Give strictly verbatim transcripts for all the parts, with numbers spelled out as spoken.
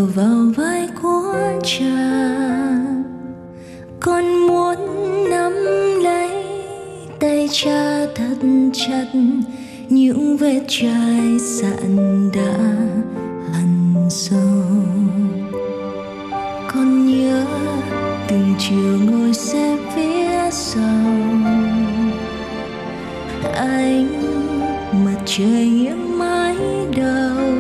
vào vai của cha. Con muốn nắm lấy tay cha thật chặt, những vết chai sạn đã hằn sâu. Con nhớ từng chiều ngồi xe phía sau, ánh mặt trời nghiêng mái đầu.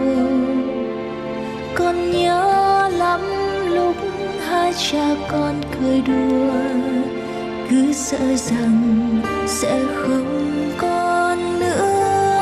Con nhớ lắm lúc hai cha con cười đùa, cứ sợ rằng sẽ không còn nữa.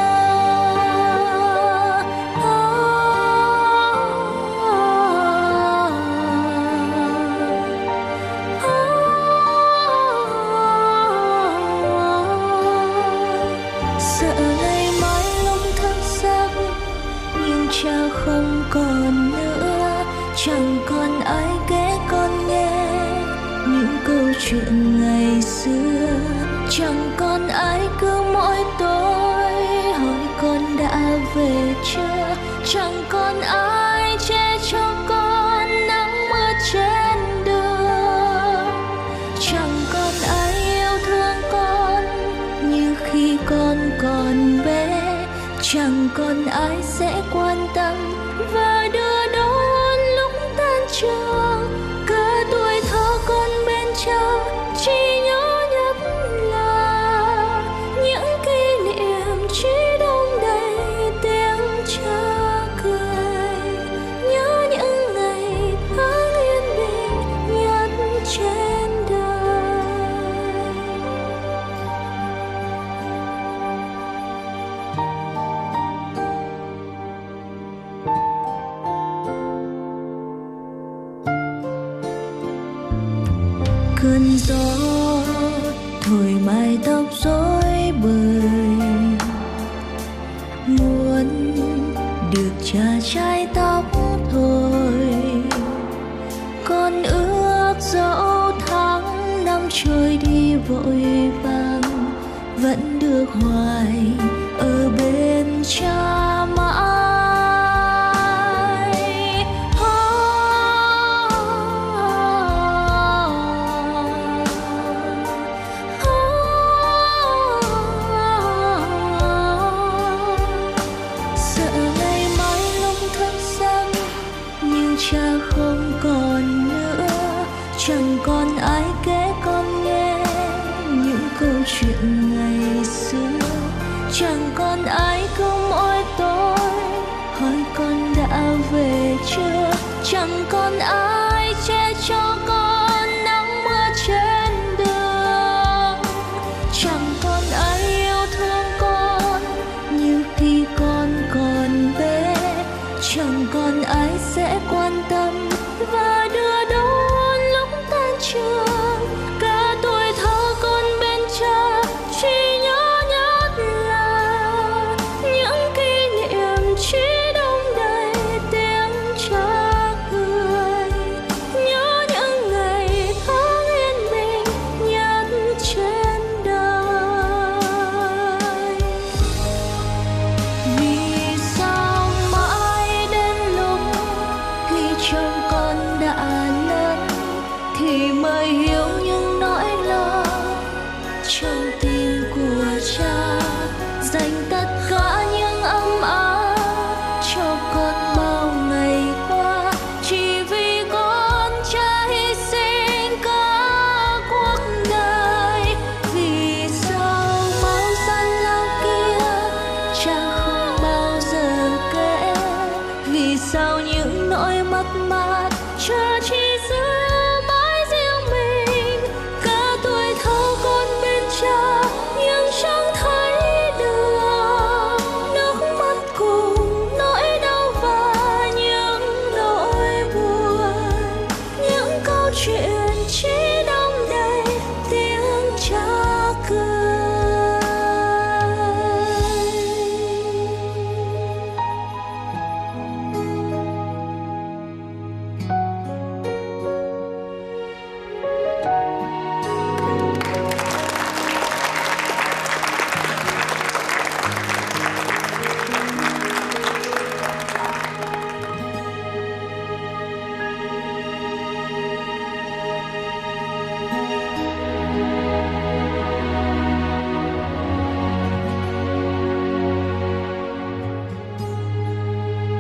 Sợ ngày mai lúc thức giấc nhưng cha không còn nữa, chẳng còn ai kể con nghe những câu chuyện ngày xưa. Chẳng còn ai cứ mỗi tối hỏi con đã về chưa. Chẳng còn ai che cho con nắng mưa trên đường. Chẳng còn ai yêu thương con như khi con còn bé. Chẳng còn ai sẽ quan tâm và đưa đón lúc tan trường. Cả tuổi thơ con bên cha chỉ nhớ nhất là những kỷ niệm chỉ đông đầy tiếng cha cười. Nhớ những ngày tháng yên bình nhất trên đời. Cơn gió thổi mái tóc rối bời, muốn được cha chải tóc thôi. Con ước dẫu tháng năm trôi đi vội vàng, vẫn được hoài ở bên cha mãi. Cha không còn nữa, chẳng còn ai kể con nghe những câu chuyện ngày xưa. Chẳng còn ai cứ mỗi tối hỏi con đã về chưa. Chẳng còn ai che cho con nắng mưa trên đường. Chẳng còn ai yêu thương con như khi con còn bé. Chẳng còn ai sẽ quan tâm và đưa đón lúc tan trường. Cả tuổi thơ con bên cha chỉ nhớ nhất là những kỷ niệm chỉ đông đầy tiếng cha cười. Nhớ những ngày tháng yên bình nhất trên đời. Vì sao mãi đến lúc khi trông con đã lớn thì mới hiểu những nỗi lo trong